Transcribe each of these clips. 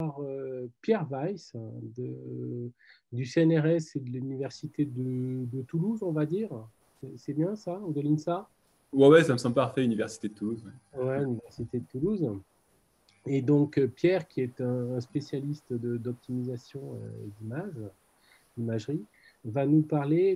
Pierre Weiss du CNRS et de l'Université de Toulouse, on va dire. C'est bien ça, ou de l'INSA? Ouais, ça me semble parfait, Université de Toulouse. Ouais. Ouais, l'Université de Toulouse. Et donc, Pierre, qui est un spécialiste d'optimisation d'imagerie, va nous parler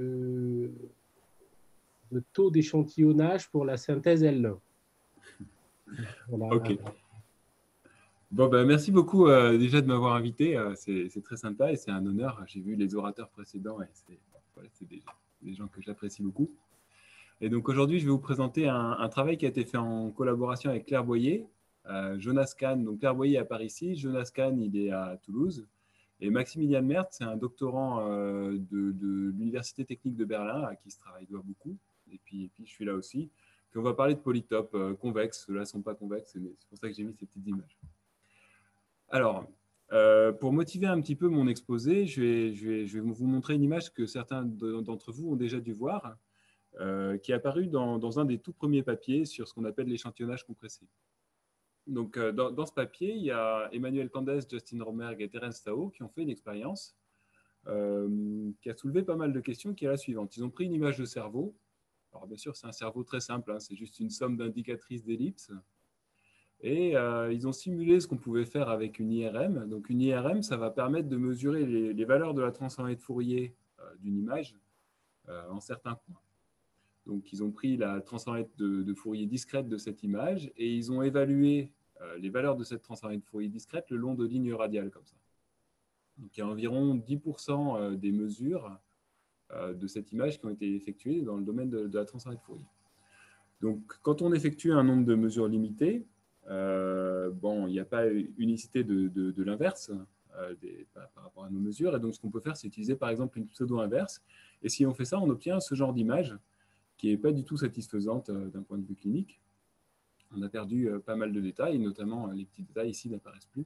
de taux d'échantillonnage pour la synthèse L1. Voilà. Ok. Bon, merci beaucoup déjà de m'avoir invité. C'est très sympa et c'est un honneur. J'ai vu les orateurs précédents et c'est des gens que j'apprécie beaucoup. Et donc aujourd'hui, je vais vous présenter un travail qui a été fait en collaboration avec Claire Boyer, Jonas Kahn. Donc Claire Boyer est à Paris-Ici, Jonas Kahn, il est à Toulouse. Et Maximilian Mertz, c'est un doctorant de l'Université technique de Berlin, à qui ce travail doit beaucoup. Et puis je suis là aussi. Puis on va parler de polytopes convexes. Ceux-là ne sont pas convexes, mais c'est pour ça que j'ai mis ces petites images. Alors, pour motiver un petit peu mon exposé, je vais vous montrer une image que certains d'entre vous ont déjà dû voir, qui est apparue dans un des tout premiers papiers sur ce qu'on appelle l'échantillonnage compressé. Donc, dans ce papier, il y a Emmanuel Candes, Justin Romberg et Terence Tao qui ont fait une expérience qui a soulevé pas mal de questions, qui est la suivante. Ils ont pris une image de cerveau. Alors, bien sûr, c'est un cerveau très simple, hein, c'est juste une somme d'indicatrices d'ellipses. Et ils ont simulé ce qu'on pouvait faire avec une IRM. Donc une IRM, ça va permettre de mesurer les valeurs de la transformée de Fourier d'une image en certains points. Donc ils ont pris la transformée de Fourier discrète de cette image et ils ont évalué les valeurs de cette transformée de Fourier discrète le long de lignes radiales comme ça. Donc il y a environ 10% des mesures de cette image qui ont été effectuées dans le domaine de la transformée de Fourier. Donc quand on effectue un nombre de mesures limité, il n'y a pas unicité de l'inverse par rapport à nos mesures. Et donc, ce qu'on peut faire, c'est utiliser par exemple une pseudo-inverse. Et si on fait ça, on obtient ce genre d'image qui n'est pas du tout satisfaisante d'un point de vue clinique. On a perdu pas mal de détails, notamment les petits détails ici n'apparaissent plus.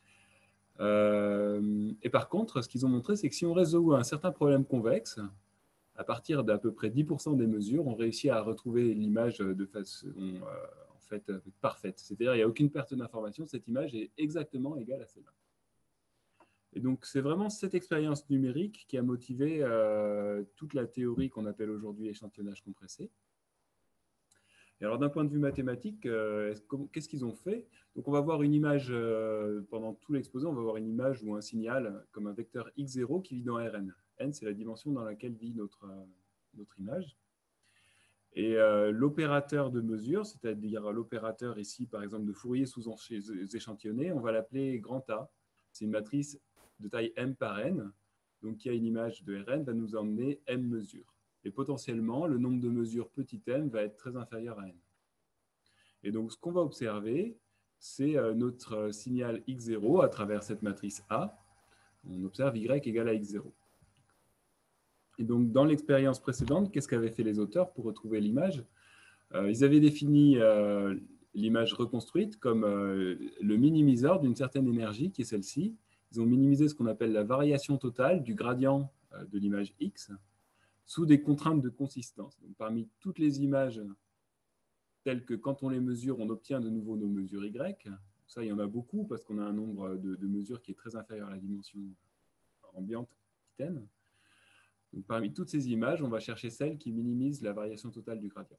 Et par contre, ce qu'ils ont montré, c'est que si on résout un certain problème convexe, à partir d'à peu près 10% des mesures, on réussit à retrouver l'image de façon parfaite. C'est-à-dire qu'il n'y a aucune perte d'information, cette image est exactement égale à celle-là. Et donc, c'est vraiment cette expérience numérique qui a motivé toute la théorie qu'on appelle aujourd'hui échantillonnage compressé. Et alors, d'un point de vue mathématique, qu'est-ce qu'ils ont fait? Donc, on va voir une image, pendant tout l'exposé, on va voir une image ou un signal comme un vecteur x0 qui vit dans Rn. N, c'est la dimension dans laquelle vit notre image. Et l'opérateur de mesure, c'est-à-dire l'opérateur ici, par exemple, de Fourier sous échantillonné, on va l'appeler grand A. C'est une matrice de taille m par n, donc qui a une image de Rn, va nous emmener m mesures. Et potentiellement, le nombre de mesures petit m va être très inférieur à n. Et donc, ce qu'on va observer, c'est notre signal x0 à travers cette matrice A. On observe y égale à x0. Et donc, dans l'expérience précédente, qu'est-ce qu'avaient fait les auteurs pour retrouver l'image? Ils avaient défini l'image reconstruite comme le minimiseur d'une certaine énergie, qui est celle-ci. Ils ont minimisé ce qu'on appelle la variation totale du gradient de l'image X sous des contraintes de consistance. Donc, parmi toutes les images telles que quand on les mesure, on obtient de nouveau nos mesures Y. Ça, il y en a beaucoup parce qu'on a un nombre de mesures qui est très inférieur à la dimension ambiante n. Donc, parmi toutes ces images, on va chercher celle qui minimise la variation totale du gradient.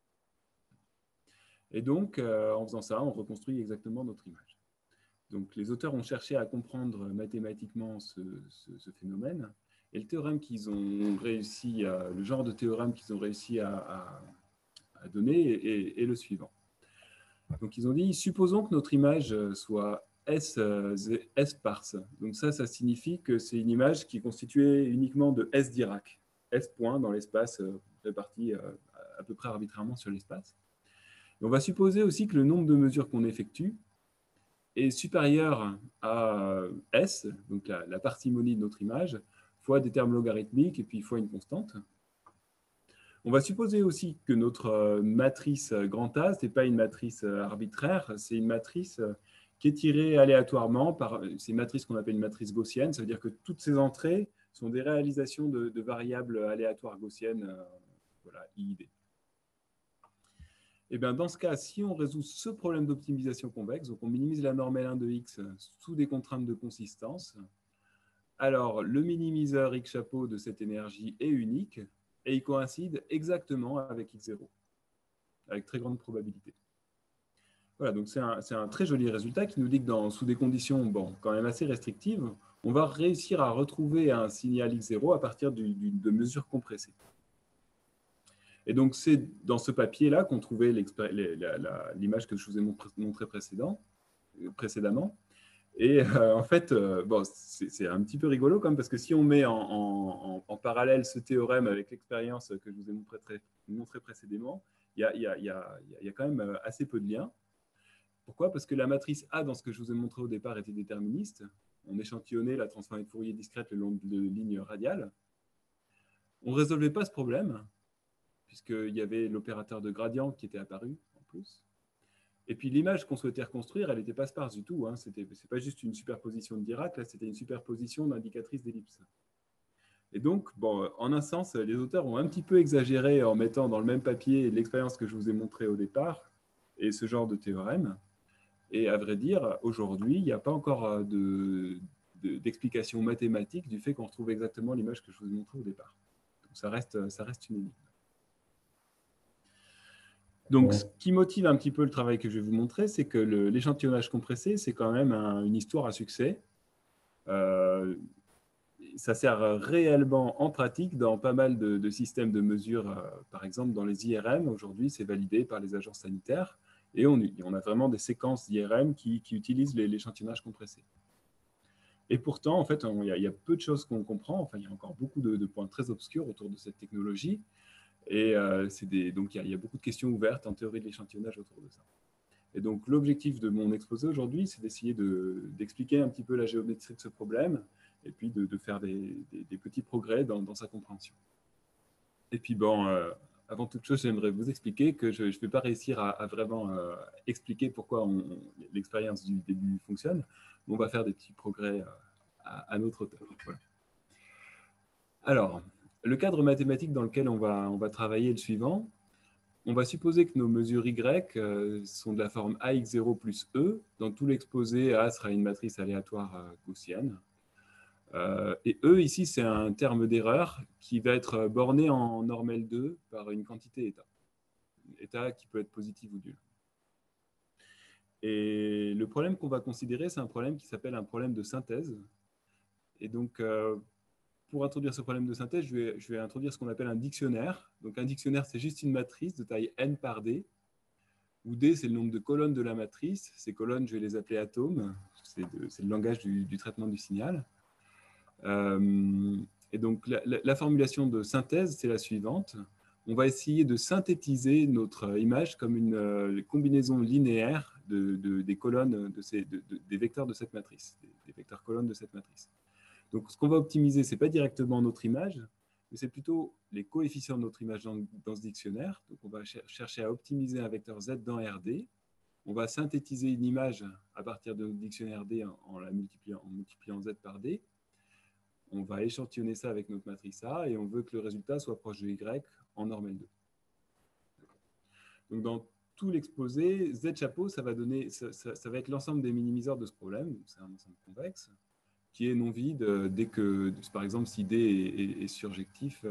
Et donc, en faisant ça, on reconstruit exactement notre image. Donc, les auteurs ont cherché à comprendre mathématiquement ce phénomène. Et le théorème qu'ils ont réussi, le genre de théorème qu'ils ont réussi à donner est le suivant. Donc, ils ont dit, supposons que notre image soit S parse. Donc, ça signifie que c'est une image qui est constituée uniquement de S Dirac. S points dans l'espace répartis à peu près arbitrairement sur l'espace. On va supposer aussi que le nombre de mesures qu'on effectue est supérieur à S, donc la parcimonie de notre image, fois des termes logarithmiques et puis fois une constante. On va supposer aussi que notre matrice grand A, ce n'est pas une matrice arbitraire, c'est une matrice qui est tirée aléatoirement par ces matrices qu'on appelle une matrice gaussienne. Ça veut dire que toutes ces entrées sont des réalisations de variables aléatoires gaussiennes, voilà, IID. Et bien, dans ce cas, si on résout ce problème d'optimisation convexe, donc on minimise la norme L1 de x sous des contraintes de consistance, alors le minimiseur x chapeau de cette énergie est unique et il coïncide exactement avec x0, avec très grande probabilité. Voilà, donc c'est un très joli résultat qui nous dit que sous des conditions quand même assez restrictives, on va réussir à retrouver un signal x0 à partir de mesures compressées. Et donc, c'est dans ce papier-là qu'on trouvait l'image que je vous ai montrée précédemment. Et en fait, c'est un petit peu rigolo quand même, parce que si on met en parallèle ce théorème avec l'expérience que je vous ai montré précédemment, il y a quand même assez peu de liens. Pourquoi? Parce que la matrice A, dans ce que je vous ai montré au départ, était déterministe. On échantillonnait la transformée de Fourier discrète le long de lignes radiales. On ne résolvait pas ce problème, puisqu'il y avait l'opérateur de gradient qui était apparu en plus. Et puis l'image qu'on souhaitait reconstruire, elle n'était pas sparse du tout. Ce n'est pas juste une superposition de Dirac, là, c'était une superposition d'indicatrices d'ellipse. Et donc, en un sens, les auteurs ont un petit peu exagéré en mettant dans le même papier l'expérience que je vous ai montrée au départ et ce genre de théorème. Et à vrai dire, aujourd'hui, il n'y a pas encore d'explication mathématique du fait qu'on retrouve exactement l'image que je vous ai montrée au départ. Donc ça reste une énigme. Donc, ce qui motive un petit peu le travail que je vais vous montrer, c'est que l'échantillonnage compressé, c'est quand même une histoire à succès. Ça sert réellement en pratique dans pas mal de systèmes de mesure. Par exemple, dans les IRM, aujourd'hui, c'est validé par les agences sanitaires. Et on a vraiment des séquences d'IRM qui utilisent l'échantillonnage compressé. Et pourtant, en fait, il y a peu de choses qu'on comprend. Enfin, il y a encore beaucoup de points très obscurs autour de cette technologie. Et donc, il y a beaucoup de questions ouvertes en théorie de l'échantillonnage autour de ça. Et donc, l'objectif de mon exposé aujourd'hui, c'est d'essayer d'expliquer un petit peu la géométrie de ce problème et puis de faire des petits progrès dans sa compréhension. Et puis, avant toute chose, j'aimerais vous expliquer que je ne vais pas réussir à vraiment expliquer pourquoi l'expérience du début fonctionne, mais on va faire des petits progrès à notre hauteur. Voilà. Alors, le cadre mathématique dans lequel on va travailler est le suivant. On va supposer que nos mesures Y sont de la forme AX0 plus E. Dans tout l'exposé, A sera une matrice aléatoire gaussienne. Et E, ici, c'est un terme d'erreur qui va être borné en norme L2 par une quantité état. État qui peut être positif ou nul. Et le problème qu'on va considérer, c'est un problème qui s'appelle un problème de synthèse. Et donc, pour introduire ce problème de synthèse, je vais introduire ce qu'on appelle un dictionnaire. Donc, un dictionnaire, c'est juste une matrice de taille n par d, où d, c'est le nombre de colonnes de la matrice. Ces colonnes, je vais les appeler atomes. C'est le langage du traitement du signal. Et donc, la formulation de synthèse, c'est la suivante. On va essayer de synthétiser notre image comme une combinaison linéaire des colonnes, des vecteurs de cette matrice, des vecteurs colonnes de cette matrice. Donc, ce qu'on va optimiser, ce n'est pas directement notre image, mais c'est plutôt les coefficients de notre image dans ce dictionnaire. Donc, on va chercher à optimiser un vecteur Z dans RD. On va synthétiser une image à partir de notre dictionnaire D en multipliant Z par D. On va échantillonner ça avec notre matrice A et on veut que le résultat soit proche de Y en norme L2. Donc, dans tout l'exposé, Z chapeau, ça va être l'ensemble des minimiseurs de ce problème. C'est un ensemble convexe qui est non vide dès que, par exemple, si D est surjectif,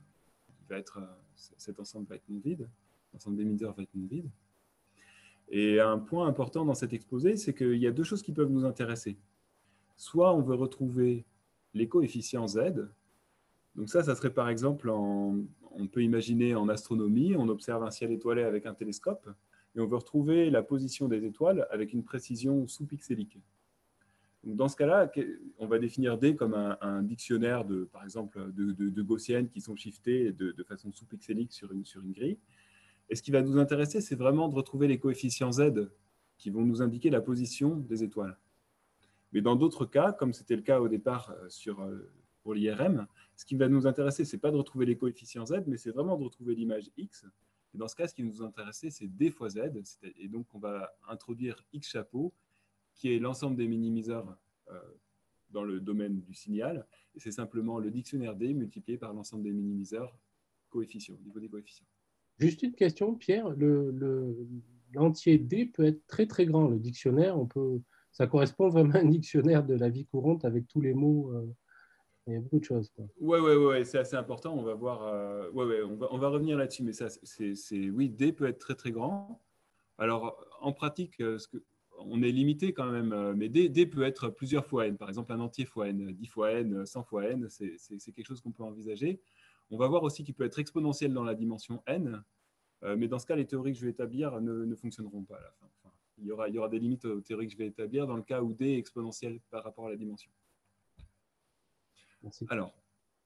cet ensemble va être non vide. L'ensemble des minimiseurs va être non vide. Et un point important dans cet exposé, c'est qu'il y a deux choses qui peuvent nous intéresser. Soit on veut retrouver les coefficients Z. Donc ça serait par exemple, on peut imaginer en astronomie, on observe un ciel étoilé avec un télescope, et on veut retrouver la position des étoiles avec une précision sous-pixélique. Donc dans ce cas-là, on va définir D comme un dictionnaire, par exemple, de gaussiennes qui sont shiftées de façon sous-pixélique sur une grille. Et ce qui va nous intéresser, c'est vraiment de retrouver les coefficients Z qui vont nous indiquer la position des étoiles. Mais dans d'autres cas, comme c'était le cas au départ pour l'IRM, ce qui va nous intéresser, ce n'est pas de retrouver les coefficients Z, mais c'est vraiment de retrouver l'image X. Et dans ce cas, ce qui va nous intéresser, c'est D fois Z. Et donc, on va introduire X chapeau, qui est l'ensemble des minimiseurs dans le domaine du signal. Et c'est simplement le dictionnaire D multiplié par l'ensemble des minimiseurs coefficients, au niveau des coefficients. Juste une question, Pierre. L'entier D peut être très très grand. Le dictionnaire, ça correspond vraiment à un dictionnaire de la vie courante avec tous les mots. Il y a beaucoup de choses, quoi. Ouais, c'est assez important. On va voir. On va revenir là-dessus, mais ça, oui, D peut être très très grand. Alors, en pratique, on est limité quand même, mais D peut être plusieurs fois n. Par exemple, un entier fois n, 10 fois n, 100 fois n, c'est quelque chose qu'on peut envisager. On va voir aussi qu'il peut être exponentiel dans la dimension n, mais dans ce cas, les théories que je vais établir ne fonctionneront pas à la fin. Enfin, il y aura des limites aux théories que je vais établir dans le cas où D est exponentiel par rapport à la dimension. Merci. Alors,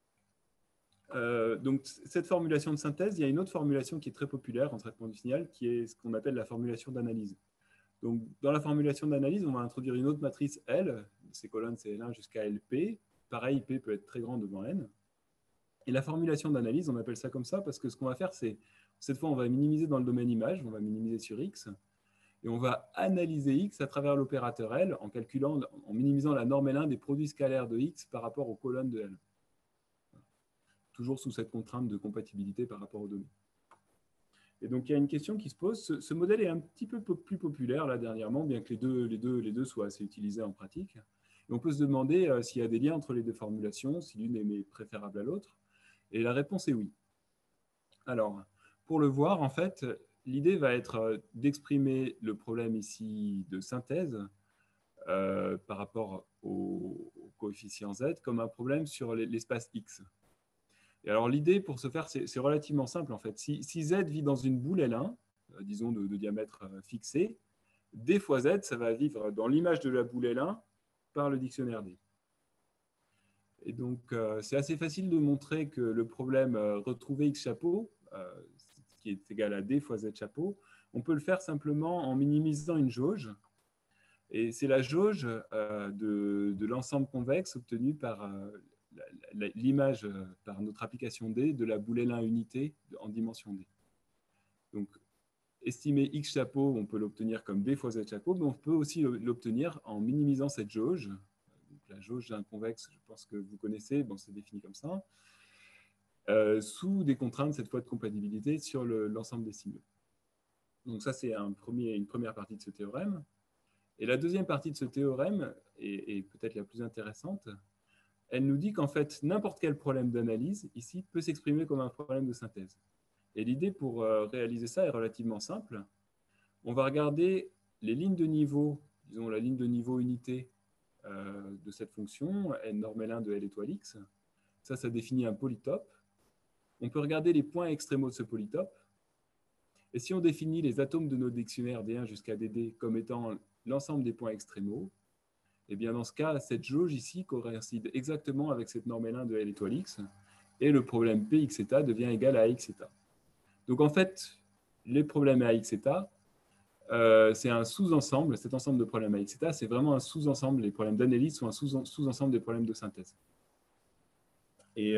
donc, cette formulation de synthèse, il y a une autre formulation qui est très populaire en traitement du signal, qui est ce qu'on appelle la formulation d'analyse. Donc, dans la formulation d'analyse, on va introduire une autre matrice L, ces colonnes c'est L1 jusqu'à LP. Pareil, P peut être très grand devant N. Et la formulation d'analyse, on appelle ça comme ça parce que ce qu'on va faire, c'est, cette fois, on va minimiser dans le domaine image, on va minimiser sur X, et on va analyser X à travers l'opérateur L en calculant, en minimisant la norme L1 des produits scalaires de X par rapport aux colonnes de L. Toujours sous cette contrainte de compatibilité par rapport aux données. Et donc, il y a une question qui se pose. Ce modèle est un petit peu plus populaire là dernièrement, bien que les deux soient assez utilisés en pratique. Et on peut se demander s'il y a des liens entre les deux formulations, si l'une est préférable à l'autre. Et la réponse est oui. Alors, pour le voir, en fait, l'idée va être d'exprimer le problème ici de synthèse par rapport au coefficient Z comme un problème sur l'espace X. Et alors l'idée pour ce faire, c'est relativement simple en fait. Si Z vit dans une boule L1, disons de diamètre fixé, D fois Z, ça va vivre dans l'image de la boule L1 par le dictionnaire D. Et donc c'est assez facile de montrer que le problème retrouver X chapeau, qui est égal à D fois Z chapeau, on peut le faire simplement en minimisant une jauge. Et c'est la jauge de l'ensemble convexe obtenu par l'image par notre application D de la boule L1 unité en dimension D. Donc, estimer X chapeau, on peut l'obtenir comme D fois Z chapeau, mais on peut aussi l'obtenir en minimisant cette jauge. Donc, la jauge d'un convexe, je pense que vous connaissez, bon, c'est défini comme ça, sous des contraintes, cette fois de compatibilité, sur l'ensemble des signaux. Donc ça, c'est une première partie de ce théorème. Et la deuxième partie de ce théorème, est peut-être la plus intéressante, elle nous dit qu'en fait, n'importe quel problème d'analyse, ici, peut s'exprimer comme un problème de synthèse. Et l'idée pour réaliser ça est relativement simple. On va regarder les lignes de niveau, disons la ligne de niveau unité de cette fonction, n norme L1 de L étoile x. Ça définit un polytope. On peut regarder les points extrémaux de ce polytope. Et si on définit les atomes de nos dictionnaires D1 jusqu'à DD comme étant l'ensemble des points extrémaux, et bien dans ce cas, cette jauge ici coïncide exactement avec cette norme L1 de L étoile x, et le problème P x θ devient égal à x θ. Donc en fait, les problèmes à x θ, c'est un sous-ensemble, cet ensemble de problèmes à x θ, c'est vraiment un sous-ensemble, les problèmes d'analyse sont un sous-ensemble des problèmes de synthèse. Et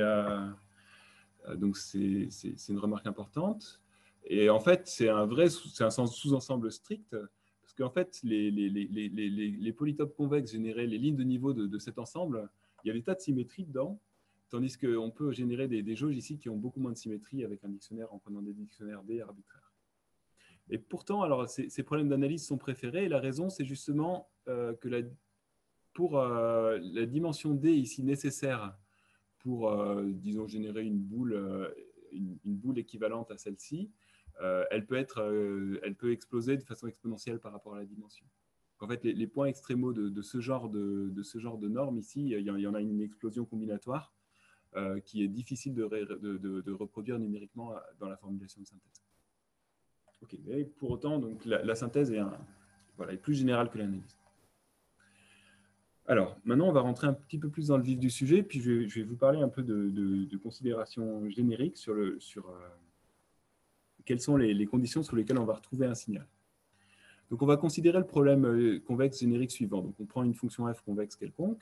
donc c'est une remarque importante. Et en fait, c'est un sous-ensemble strict, parce qu'en fait, les polytopes convexes généraient les lignes de niveau de cet ensemble, il y a des tas de symétries dedans, tandis qu'on peut générer des jauges ici qui ont beaucoup moins de symétrie avec un dictionnaire en prenant des dictionnaires D arbitraires. Et pourtant, alors, ces problèmes d'analyse sont préférés, et la raison, c'est justement que pour la dimension D ici nécessaire pour, disons, générer une boule équivalente à celle-ci, elle peut exploser de façon exponentielle par rapport à la dimension. En fait, les points extrémaux de ce genre de normes ici, il y en a une explosion combinatoire qui est difficile de reproduire numériquement dans la formulation de synthèse. Ok, mais pour autant, donc, la synthèse est plus générale que l'analyse. Alors, maintenant, on va rentrer un petit peu plus dans le vif du sujet, puis je vais vous parler un peu de considérations génériques sur quelles sont les conditions sur lesquelles on va retrouver un signal. Donc, on va considérer le problème convexe générique suivant. Donc, on prend une fonction f convexe quelconque,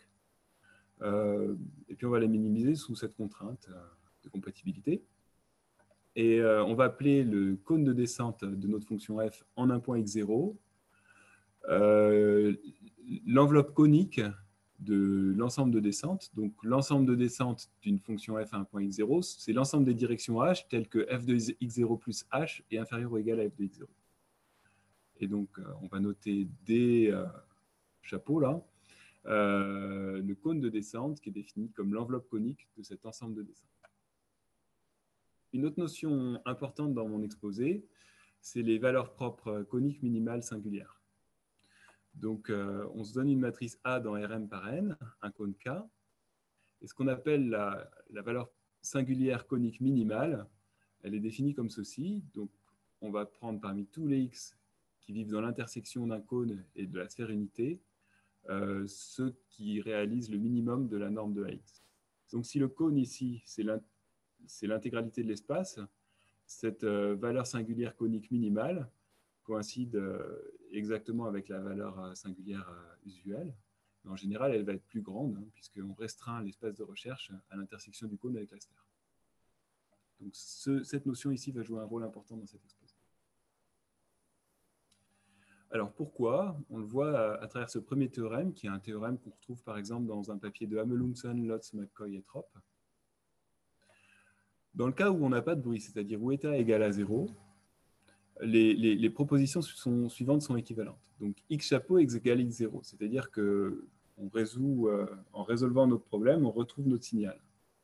et puis on va la minimiser sous cette contrainte de compatibilité. Et on va appeler le cône de descente de notre fonction f en un point x0. L'enveloppe conique de l'ensemble de descente. Donc, l'ensemble de descente d'une fonction f à un point x0, c'est l'ensemble des directions h telles que f de x0 plus h est inférieur ou égal à f de x0. Et donc, on va noter D chapeau là, le cône de descente qui est défini comme l'enveloppe conique de cet ensemble de descente. Une autre notion importante dans mon exposé, c'est les valeurs propres coniques minimales singulières. Donc, on se donne une matrice A dans Rm par n, un cône K, et ce qu'on appelle la valeur singulière conique minimale, elle est définie comme ceci. Donc, on va prendre parmi tous les x qui vivent dans l'intersection d'un cône et de la sphère unité, ceux qui réalisent le minimum de la norme de AX. Donc, si le cône ici, c'est l'intégralité de l'espace, cette valeur singulière conique minimale coïncide exactement avec la valeur singulière usuelle. Mais en général, elle va être plus grande, hein, puisqu'on restreint l'espace de recherche à l'intersection du cône avec la sphère. Donc, cette notion ici va jouer un rôle important dans cette exposé. Alors, pourquoi? On le voit à travers ce premier théorème, qui est un théorème qu'on retrouve par exemple dans un papier de Amelunxen, Lotz, McCoy et Trop. Dans le cas où on n'a pas de bruit, c'est-à-dire où état égale à 0, les propositions suivantes sont équivalentes. Donc, x chapeau égale x0, c'est-à-dire qu'on résout, en résolvant notre problème, on retrouve notre signal.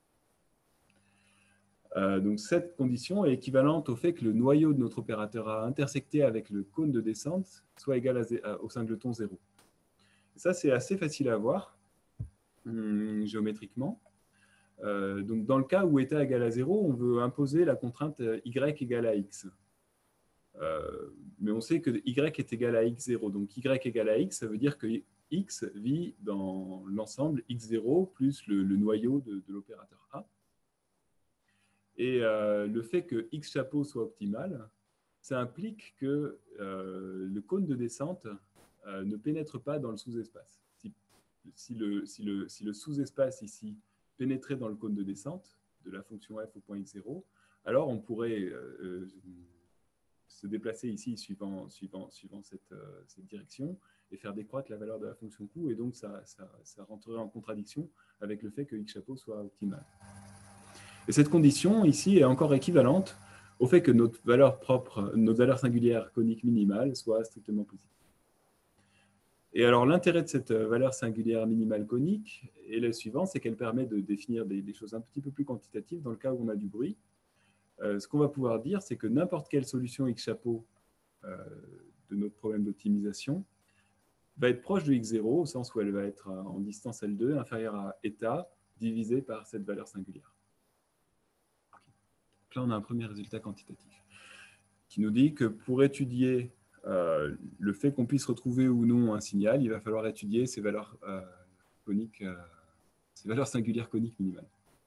Donc, cette condition est équivalente au fait que le noyau de notre opérateur A intersecté avec le cône de descente soit égal au singleton 0. Et ça, c'est assez facile à voir géométriquement. Donc, dans le cas où état égale à 0, on veut imposer la contrainte y égale à x. Mais on sait que y est égal à x0. Donc, y égale à x, ça veut dire que x vit dans l'ensemble x0 plus le noyau de l'opérateur A. Et le fait que x chapeau soit optimal, ça implique que le cône de descente ne pénètre pas dans le sous-espace. Si le sous-espace ici pénétrait dans le cône de descente de la fonction f au point x0, alors on pourrait se déplacer ici suivant cette direction et faire décroître la valeur de la fonction Q, et donc ça rentrerait en contradiction avec le fait que x chapeau soit optimal. Et cette condition ici est encore équivalente au fait que notre valeur propre, notre valeur singulière conique minimale soit strictement positive. Et alors l'intérêt de cette valeur singulière minimale conique est le suivant, c'est qu'elle permet de définir des choses un petit peu plus quantitatives dans le cas où on a du bruit. Ce qu'on va pouvoir dire, c'est que n'importe quelle solution x chapeau de notre problème d'optimisation va être proche de x0 au sens où elle va être en distance L2 inférieure à état divisé par cette valeur singulière. Donc là, on a un premier résultat quantitatif qui nous dit que pour étudier le fait qu'on puisse retrouver ou non un signal, il va falloir étudier ces valeurs coniques, ces valeurs singulières coniques minimales.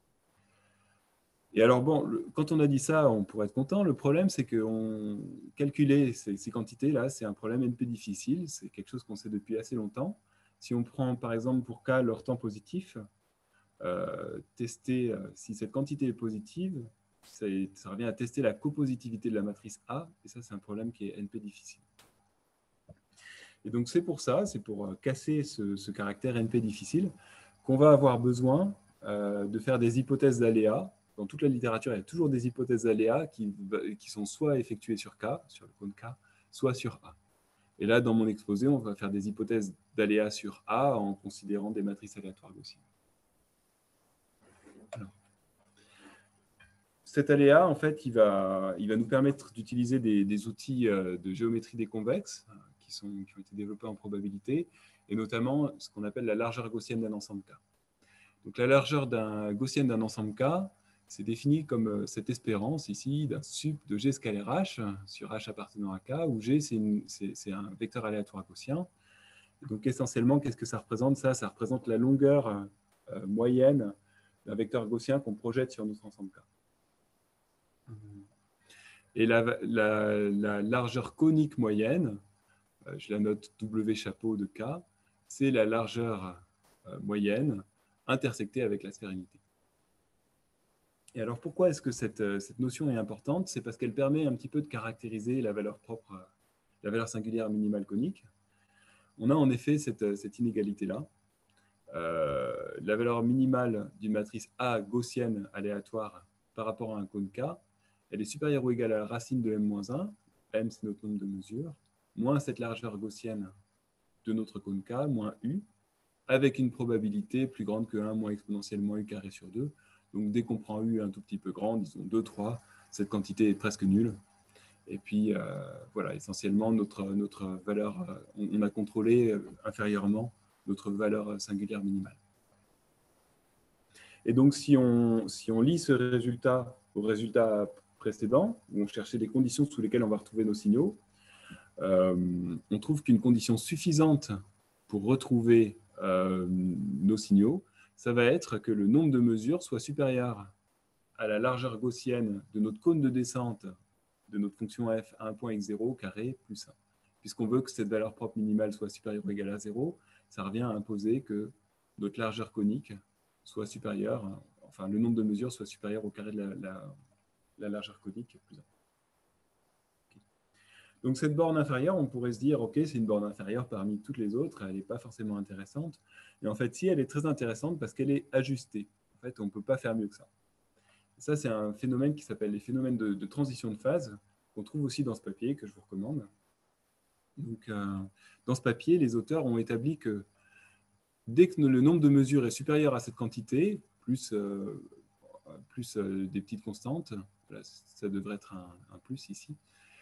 Et alors, bon, quand on a dit ça, on pourrait être content. Le problème, c'est que calculer ces quantités-là, c'est un problème NP difficile. C'est quelque chose qu'on sait depuis assez longtemps. Si on prend, par exemple, pour K, leur temps positif, tester si cette quantité est positive, ça revient à tester la copositivité de la matrice A. Et ça, c'est un problème qui est NP difficile. Et donc, c'est pour ça, c'est pour casser ce caractère NP difficile, qu'on va avoir besoin de faire des hypothèses d'aléas. Dans toute la littérature, il y a toujours des hypothèses d'aléas qui sont soit effectuées sur K, sur le cône K, soit sur A. Et là, dans mon exposé, on va faire des hypothèses d'aléas sur A en considérant des matrices aléatoires gaussiennes. Alors, cet aléa, en fait, il va nous permettre d'utiliser des outils de géométrie des convexes qui ont été développés en probabilité, et notamment ce qu'on appelle la largeur gaussienne d'un ensemble K. Donc, la largeur gaussienne d'un ensemble K, c'est défini comme cette espérance ici d'un sup de G scalaire H sur H appartenant à K, où G, c'est un vecteur aléatoire gaussien. Et donc, essentiellement, qu'est-ce que ça représente? Ça représente la longueur moyenne d'un vecteur gaussien qu'on projette sur notre ensemble K. Et la largeur conique moyenne, je la note W chapeau de K, c'est la largeur moyenne intersectée avec la sphère unité. Et alors, pourquoi est-ce que cette notion est importante? C'est parce qu'elle permet un petit peu de caractériser la valeur propre, la valeur singulière minimale conique. On a en effet cette inégalité-là. la valeur minimale d'une matrice A gaussienne aléatoire par rapport à un cône K, elle est supérieure ou égale à la racine de m-1, m c'est notre nombre de mesures, moins cette largeur gaussienne de notre cône K, moins U, avec une probabilité plus grande que 1 moins exponentielle moins U carré sur 2. Donc dès qu'on prend U un tout petit peu grand, disons 2, 3, cette quantité est presque nulle. Et puis voilà, essentiellement, notre valeur, on a contrôlé inférieurement notre valeur singulière minimale. Et donc, si on lie ce résultat au résultat précédent, où on cherchait les conditions sous lesquelles on va retrouver nos signaux, on trouve qu'une condition suffisante pour retrouver nos signaux, ça va être que le nombre de mesures soit supérieur à la largeur gaussienne de notre cône de descente de notre fonction f à un point x0 carré plus 1. Puisqu'on veut que cette valeur propre minimale soit supérieure ou égale à 0, ça revient à imposer que notre largeur conique soit supérieure, enfin le nombre de mesures soit supérieur au carré de la largeur conique plus 1. Okay. Donc cette borne inférieure, on pourrait se dire, ok, c'est une borne inférieure parmi toutes les autres, elle n'est pas forcément intéressante. Et en fait, si, elle est très intéressante parce qu'elle est ajustée. En fait, on ne peut pas faire mieux que ça. Ça, c'est un phénomène qui s'appelle les phénomènes de transition de phase, qu'on trouve aussi dans ce papier, que je vous recommande. Donc, dans ce papier, les auteurs ont établi que dès que le nombre de mesures est supérieur à cette quantité, plus des petites constantes, là, ça devrait être un plus ici,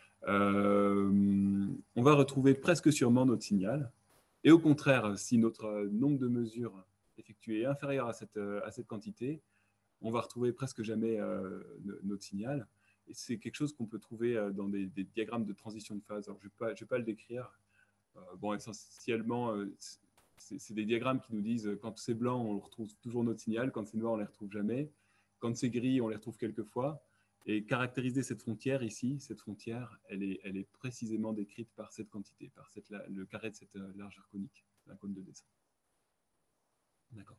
on va retrouver presque sûrement notre signal. Et au contraire, si notre nombre de mesures effectuées est inférieur à cette quantité, on va retrouver presque jamais notre signal. Et c'est quelque chose qu'on peut trouver dans des diagrammes de transition de phase. Alors, je ne vais pas le décrire. Bon, essentiellement, c'est des diagrammes qui nous disent quand c'est blanc, on retrouve toujours notre signal. Quand c'est noir, on ne les retrouve jamais. Quand c'est gris, on les retrouve quelquefois. Et caractériser cette frontière ici, cette frontière, elle est précisément décrite par cette quantité, par le carré de cette largeur conique, la cône de dessin. D'accord.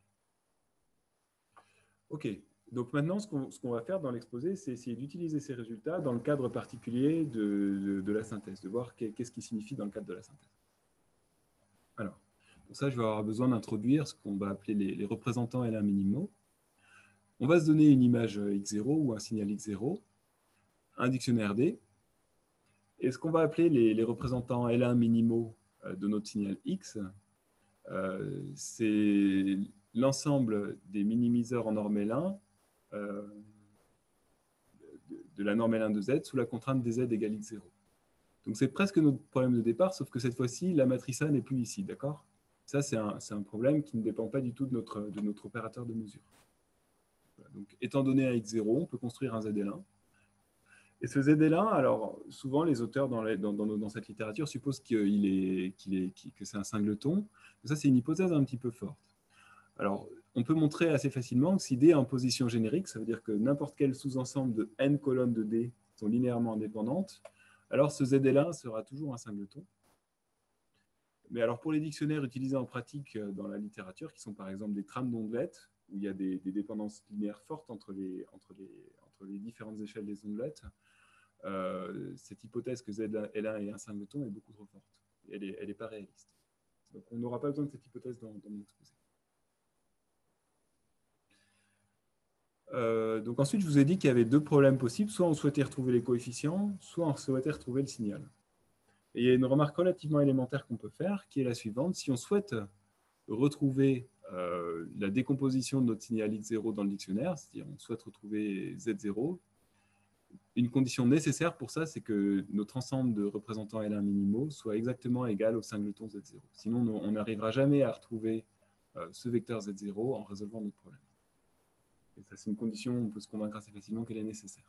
OK. Donc maintenant, ce qu'on va faire dans l'exposé, c'est essayer d'utiliser ces résultats dans le cadre particulier de la synthèse, de voir qu'est-ce qui signifie dans le cadre de la synthèse. Alors, pour ça, je vais avoir besoin d'introduire ce qu'on va appeler les représentants L1 minimaux. On va se donner une image x0 ou un signal x0, un dictionnaire D, et ce qu'on va appeler les représentants L1 minimaux de notre signal x, c'est l'ensemble des minimiseurs en norme L1 de la norme L1 de Z sous la contrainte dz égale x0. Donc c'est presque notre problème de départ, sauf que cette fois-ci, la matrice A n'est plus ici, d'accord? Ça, c'est un problème qui ne dépend pas du tout de notre opérateur de mesure. Voilà. Donc, étant donné un x0, on peut construire un zl1. Et ce zl1, alors souvent les auteurs dans cette littérature supposent que c'est un singleton. Mais ça, c'est une hypothèse un petit peu forte. Alors, on peut montrer assez facilement que si D est en position générique, ça veut dire que n'importe quel sous-ensemble de n colonnes de D sont linéairement indépendantes, alors ce ZL1 sera toujours un singleton. Mais alors pour les dictionnaires utilisés en pratique dans la littérature, qui sont par exemple des trames d'ondelettes, où il y a des dépendances linéaires fortes entre les différentes échelles des ondelettes, cette hypothèse que ZL1 est un singleton est beaucoup trop forte. Elle n'est pas réaliste. Donc on n'aura pas besoin de cette hypothèse dans mon exposé. Donc ensuite, je vous ai dit qu'il y avait deux problèmes possibles. Soit on souhaitait retrouver les coefficients, soit on souhaitait retrouver le signal. Et il y a une remarque relativement élémentaire qu'on peut faire, qui est la suivante. Si on souhaite retrouver la décomposition de notre signal x0 dans le dictionnaire, c'est-à-dire on souhaite retrouver z0, une condition nécessaire pour ça, c'est que notre ensemble de représentants L1 minimaux soit exactement égal au singleton z0. Sinon, on n'arrivera jamais à retrouver ce vecteur z0 en résolvant notre problème. Et ça, c'est une condition, on peut se convaincre assez facilement qu'elle est nécessaire.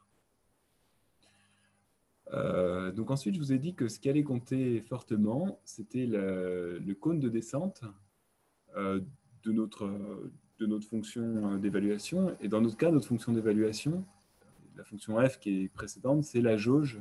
Donc ensuite, je vous ai dit que ce qui allait compter fortement, c'était le cône de descente de notre fonction d'évaluation. Et dans notre cas, notre fonction d'évaluation, la fonction f qui est précédente, c'est la jauge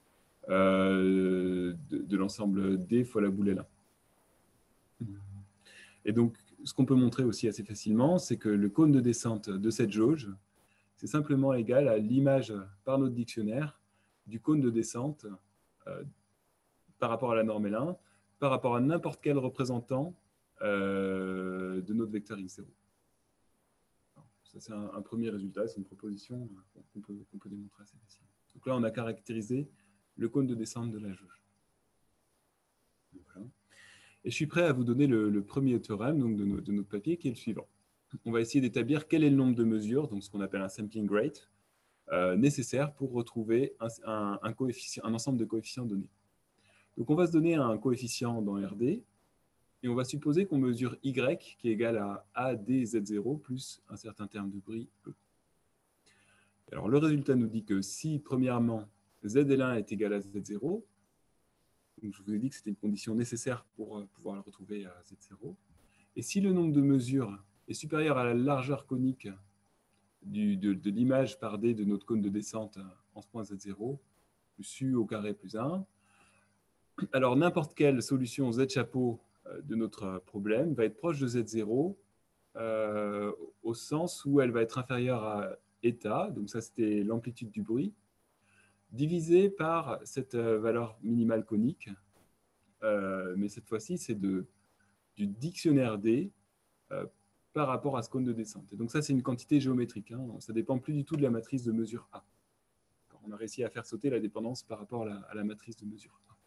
de l'ensemble D fois la boule L1. Et donc, ce qu'on peut montrer aussi assez facilement, c'est que le cône de descente de cette jauge, c'est simplement égal à l'image par notre dictionnaire du cône de descente par rapport à la norme L1, par rapport à n'importe quel représentant de notre vecteur x0. Ça, c'est un premier résultat, c'est une proposition qu'on peut démontrer assez facilement. Donc là, on a caractérisé le cône de descente de la jauge. Voilà. Et je suis prêt à vous donner le premier théorème donc de notre papier, qui est le suivant. On va essayer d'établir quel est le nombre de mesures, donc ce qu'on appelle un sampling rate, nécessaire pour retrouver un ensemble de coefficients donnés. Donc on va se donner un coefficient dans RD, et on va supposer qu'on mesure Y qui est égal à ADZ0 plus un certain terme de bruit E. Alors le résultat nous dit que si, premièrement, ZL1 est égal à Z0, donc je vous ai dit que c'était une condition nécessaire pour pouvoir le retrouver à Z0, et si le nombre de mesures est supérieur à la largeur conique de l'image par D de notre cône de descente en ce point Z0, plus U au carré plus 1, alors n'importe quelle solution Z chapeau de notre problème va être proche de Z0 au sens où elle va être inférieure à eta, donc ça c'était l'amplitude du bruit, divisé par cette valeur minimale conique, mais cette fois-ci c'est du dictionnaire D par rapport à ce cône de descente. Et donc ça c'est une quantité géométrique, hein, ça ne dépend plus du tout de la matrice de mesure A. On a réussi à faire sauter la dépendance par rapport à la matrice de mesure A.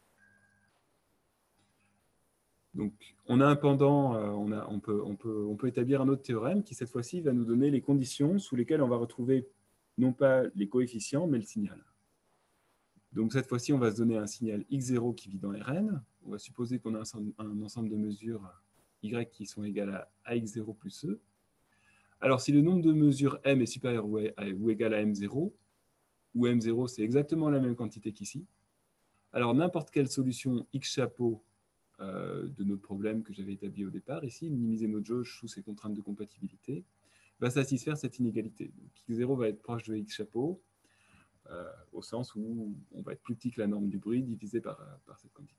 Donc, on a un pendant, on peut établir un autre théorème qui, cette fois-ci, va nous donner les conditions sous lesquelles on va retrouver non pas les coefficients, mais le signal. Donc, cette fois-ci, on va se donner un signal x0 qui vit dans Rn. On va supposer qu'on a un ensemble de mesures y qui sont égales à ax0 plus e. Alors, si le nombre de mesures m est supérieur ou égal à m0, où m0, c'est exactement la même quantité qu'ici, alors n'importe quelle solution x chapeau de notre problème que j'avais établi au départ, ici, minimiser notre jauge sous ces contraintes de compatibilité, va satisfaire cette inégalité. Donc, x0 va être proche de x chapeau, au sens où on va être plus petit que la norme du bruit divisé par cette quantité.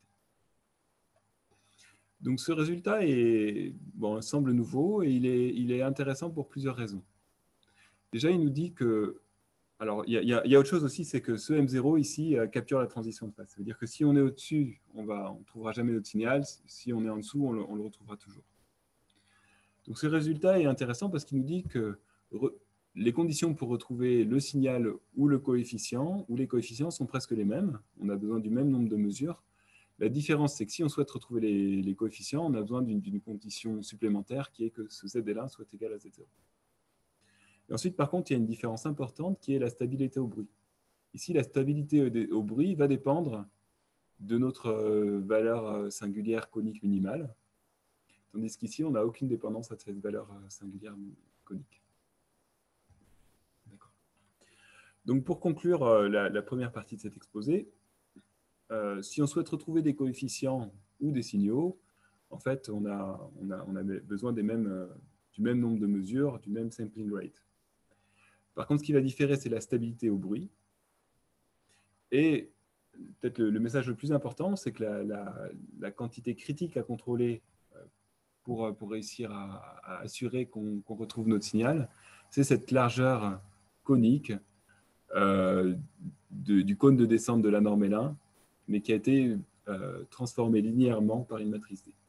Donc ce résultat semble nouveau et il est intéressant pour plusieurs raisons. Déjà, il nous dit que... Alors, il y a autre chose aussi, c'est que ce M0 ici capture la transition de phase. Ça veut dire que si on est au-dessus, on ne trouvera jamais notre signal. Si on est en dessous, on le retrouvera toujours. Donc ce résultat est intéressant parce qu'il nous dit que les conditions pour retrouver le signal ou le coefficient, ou les coefficients sont presque les mêmes. On a besoin du même nombre de mesures. La différence, c'est que si on souhaite retrouver les coefficients, on a besoin d'une condition supplémentaire qui est que ce ZL1 soit égal à Z0. Et ensuite, par contre, il y a une différence importante qui est la stabilité au bruit. Ici, la stabilité au bruit va dépendre de notre valeur singulière conique minimale, tandis qu'ici, on n'a aucune dépendance à cette valeur singulière conique. Donc, pour conclure la première partie de cet exposé, si on souhaite retrouver des coefficients ou des signaux, en fait, on a besoin du même nombre de mesures, du même sampling rate. Par contre, ce qui va différer, c'est la stabilité au bruit. Et peut-être le message le plus important, c'est que la quantité critique à contrôler pour réussir à assurer qu'on retrouve notre signal, c'est cette largeur conique du cône de descente de la norme L1, mais qui a été transformée linéairement par une matrice D.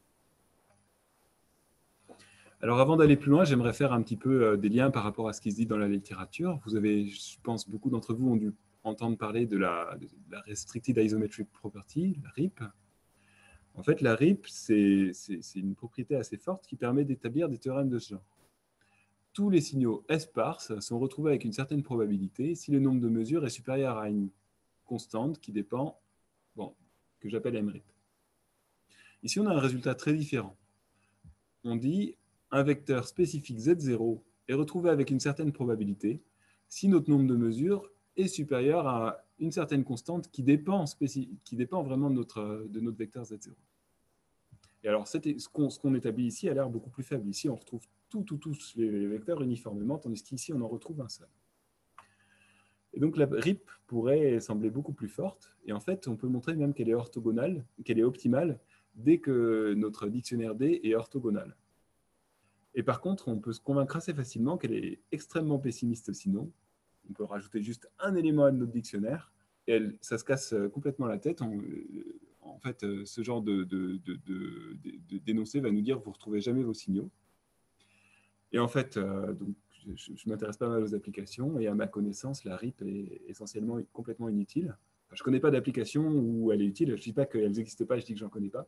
Alors avant d'aller plus loin, j'aimerais faire un petit peu des liens par rapport à ce qui se dit dans la littérature. Vous avez, je pense, beaucoup d'entre vous ont dû entendre parler de la Restricted Isometric Property, la RIP. En fait, la RIP, c'est une propriété assez forte qui permet d'établir des théorèmes de ce genre. Tous les signaux S-sparses sont retrouvés avec une certaine probabilité si le nombre de mesures est supérieur à une constante qui dépend, que j'appelle MRIP. Ici, on a un résultat très différent. On dit un vecteur spécifique Z0 est retrouvé avec une certaine probabilité si notre nombre de mesures est supérieur à une certaine constante qui dépend vraiment de notre vecteur Z0. Et alors, ce qu'on établit ici a l'air beaucoup plus faible. Ici, on retrouve tous les vecteurs uniformément, tandis qu'ici, on en retrouve un seul. Et donc, la RIP pourrait sembler beaucoup plus forte. Et en fait, on peut montrer même qu'elle est orthogonale, qu'elle est optimale, dès que notre dictionnaire D est orthogonal. Et par contre, on peut se convaincre assez facilement qu'elle est extrêmement pessimiste sinon. On peut rajouter juste un élément à notre dictionnaire et ça se casse complètement la tête. En fait, ce genre d'énoncé va nous dire vous ne retrouvez jamais vos signaux. Et en fait, donc, je m'intéresse pas mal aux applications et à ma connaissance, la RIP est essentiellement complètement inutile. Enfin, je ne connais pas d'application où elle est utile. Je ne dis pas qu'elles n'existent pas, je dis que j'en connais pas.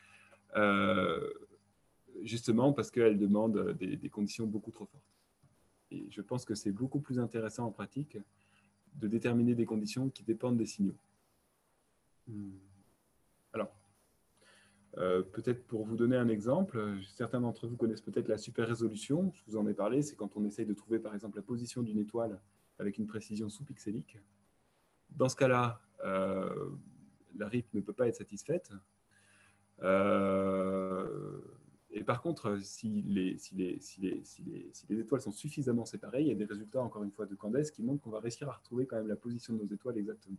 Justement parce qu'elle demande des conditions beaucoup trop fortes. Et je pense que c'est beaucoup plus intéressant en pratique de déterminer des conditions qui dépendent des signaux. Alors, peut-être pour vous donner un exemple, certains d'entre vous connaissent peut-être la super résolution. Je vous en ai parlé, c'est quand on essaye de trouver par exemple la position d'une étoile avec une précision sous-pixélique. Dans ce cas-là, la RIP ne peut pas être satisfaite. Et par contre, si les étoiles sont suffisamment séparées, il y a des résultats, encore une fois, de Candace qui montrent qu'on va réussir à retrouver quand même la position de nos étoiles exactement.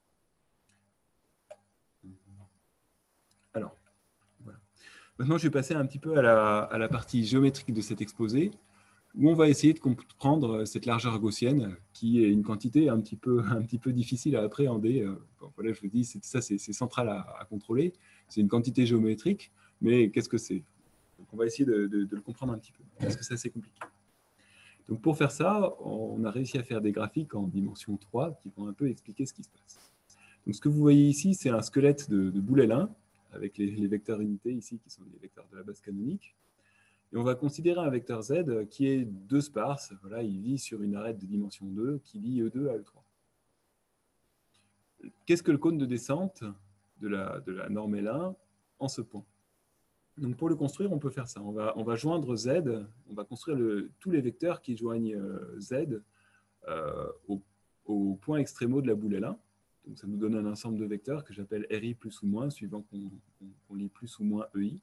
Alors, voilà. Maintenant, je vais passer un petit peu à la partie géométrique de cet exposé, où on va essayer de comprendre cette largeur gaussienne, qui est une quantité un petit peu difficile à appréhender. Bon, voilà, je vous dis, c'est central à contrôler. C'est une quantité géométrique, mais qu'est-ce que c'est? Donc, on va essayer de le comprendre un petit peu, parce que c'est assez compliqué. Donc, pour faire ça, on a réussi à faire des graphiques en dimension 3 qui vont un peu expliquer ce qui se passe. Donc, ce que vous voyez ici, c'est un squelette de Boulay-Lin, avec les vecteurs unités ici, qui sont les vecteurs de la base canonique. Et on va considérer un vecteur Z qui est 2 sparse. Voilà, il vit sur une arête de dimension 2 qui lie E2 à E3. Qu'est-ce que le cône de descente de la norme L1 en ce point? Donc pour le construire, on peut faire ça. On va joindre Z, on va construire tous les vecteurs qui joignent Z au point extrémo de la boule L1. Donc ça nous donne un ensemble de vecteurs que j'appelle RI plus ou moins, suivant qu'on lit plus ou moins EI.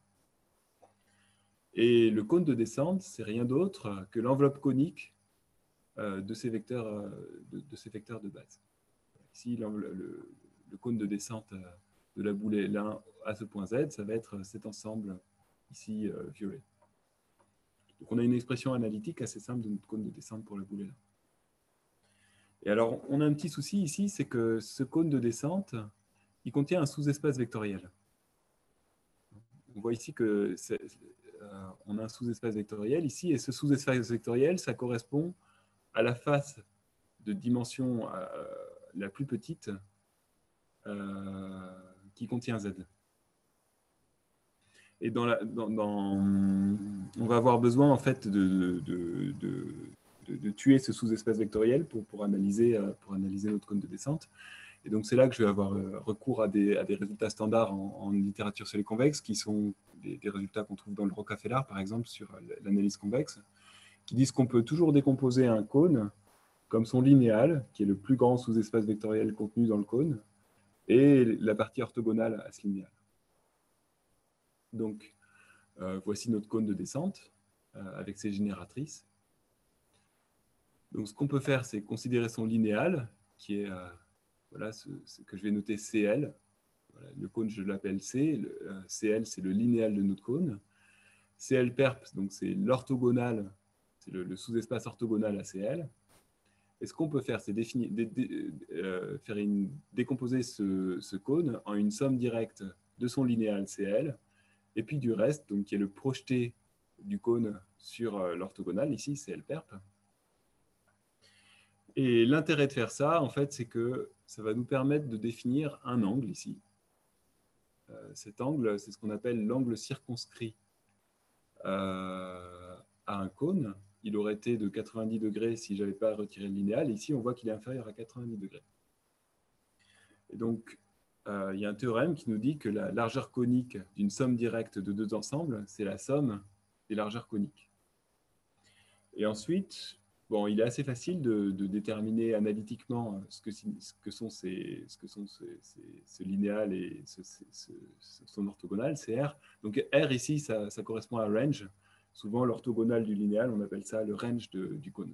Et le cône de descente, c'est rien d'autre que l'enveloppe conique de ces vecteurs de base. Ici, le cône de descente de la boule L1 à ce point Z, ça va être cet ensemble ici violet. Donc on a une expression analytique assez simple de notre cône de descente pour la boule L1. Et alors, on a un petit souci ici, c'est que ce cône de descente, il contient un sous-espace vectoriel. On voit ici que on a un sous-espace vectoriel ici, et ce sous-espace vectoriel, ça correspond à la face de dimension la plus petite qui contient Z. Et on va avoir besoin en fait de tuer ce sous-espace vectoriel pour analyser notre cône de descente. Et donc c'est là que je vais avoir recours à des résultats standards en littérature sur les convexes, qui sont des résultats qu'on trouve dans le Rockefeller, par exemple, sur l'analyse convexe, qui disent qu'on peut toujours décomposer un cône comme son linéal, qui est le plus grand sous-espace vectoriel contenu dans le cône, et la partie orthogonale à ce linéal. Donc, voici notre cône de descente avec ses génératrices. Donc, ce qu'on peut faire, c'est considérer son linéal, qui est voilà, ce que je vais noter CL. Voilà, le cône, je l'appelle C. CL, c'est le linéal de notre cône. CL perp, donc c'est l'orthogonal, c'est le sous-espace orthogonal à CL. Et ce qu'on peut faire, c'est décomposer ce cône en une somme directe de son linéal CL, et puis du reste, donc, qui est le projeté du cône sur l'orthogonale, ici, CL perp. Et l'intérêt de faire ça, en fait, c'est que ça va nous permettre de définir un angle ici. Cet angle, c'est ce qu'on appelle l'angle circonscrit à un cône. Il aurait été de 90 degrés si je n'avais pas retiré le linéal. Ici, on voit qu'il est inférieur à 90 degrés. Et donc, il y a un théorème qui nous dit que la largeur conique d'une somme directe de deux ensembles, c'est la somme des largeurs coniques. Et ensuite, bon, il est assez facile de déterminer analytiquement ce que sont ce linéal et son orthogonal, c'est R. Donc R ici, ça correspond à range. Souvent, l'orthogonal du linéal, on appelle ça le range du cône.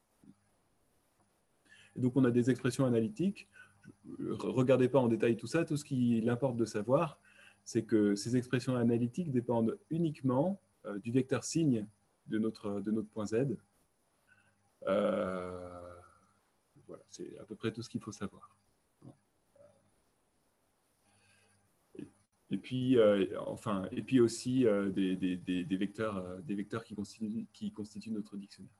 Et donc, on a des expressions analytiques. Regardez pas en détail tout ça. Tout ce qu'il importe de savoir, c'est que ces expressions analytiques dépendent uniquement du vecteur signe de notre point Z. Voilà, c'est à peu près tout ce qu'il faut savoir. Et puis, et puis aussi des vecteurs qui constituent notre dictionnaire.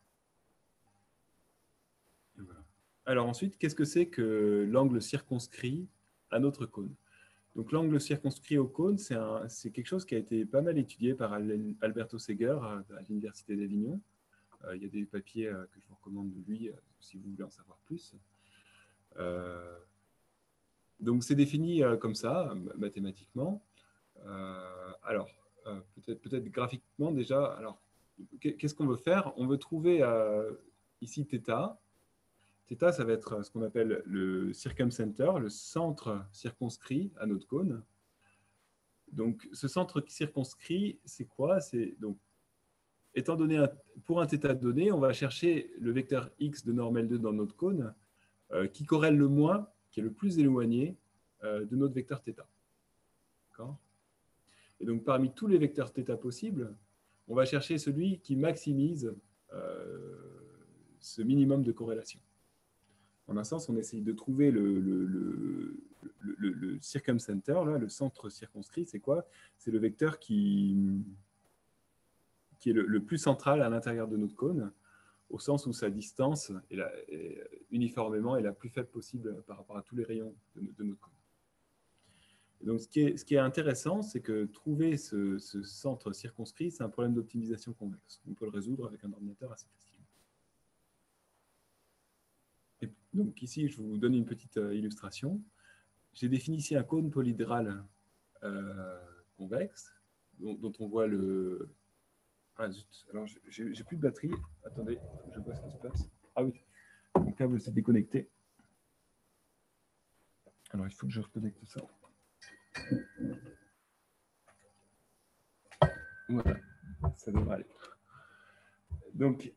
Voilà. Alors ensuite, qu'est-ce que c'est que l'angle circonscrit à notre cône? Donc l'angle circonscrit au cône, c'est quelque chose qui a été pas mal étudié par Alberto Seger à l'Université d'Avignon. Il y a des papiers que je vous recommande de lui si vous voulez en savoir plus. Donc c'est défini comme ça, mathématiquement. Alors, peut-être graphiquement déjà, alors, qu'est-ce qu'on veut faire? On veut trouver ici θ. θ, ça va être ce qu'on appelle le circumcenter, le centre circonscrit à notre cône. Donc, ce centre circonscrit, c'est quoi? Donc, étant donné pour un θ donné, on va chercher le vecteur x de norme L2 dans notre cône qui corrèle le moins, qui est le plus éloigné de notre vecteur θ. D'accord? Et donc, parmi tous les vecteurs θ possibles, on va chercher celui qui maximise ce minimum de corrélation. En un sens, on essaye de trouver le circumcenter, là, le centre circonscrit, c'est quoi? C'est le vecteur qui est le plus central à l'intérieur de notre cône, au sens où sa distance uniformément est la plus faible possible par rapport à tous les rayons de notre cône. Et donc, ce qui est intéressant, c'est que trouver ce centre circonscrit, c'est un problème d'optimisation convexe. On peut le résoudre avec un ordinateur assez facile. Et donc ici, je vous donne une petite illustration. J'ai défini ici un cône polyhédral convexe, dont on voit le... Ah zut, alors j'ai plus de batterie. Attendez, je vois ce qui se passe. Ah oui, mon câble s'est déconnecté. Alors il faut que je reconnecte ça. Voilà, ça devrait aller. Donc,